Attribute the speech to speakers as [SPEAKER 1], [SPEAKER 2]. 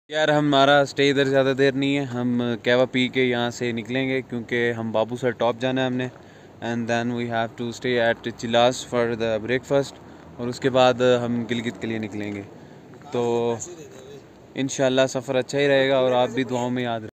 [SPEAKER 1] यार हमारा स्टे इधर ज़्यादा देर नहीं है, हम कहवा पी के यहाँ से निकलेंगे क्योंकि हम बाबू सर टॉप जाना है हमने। And then we have to stay at Chilas for the breakfast और उसके बाद हम गिलगित के लिए निकलेंगे। तो इंशाल्लाह सफ़र अच्छा ही रहेगा और आप भी दुआओं में याद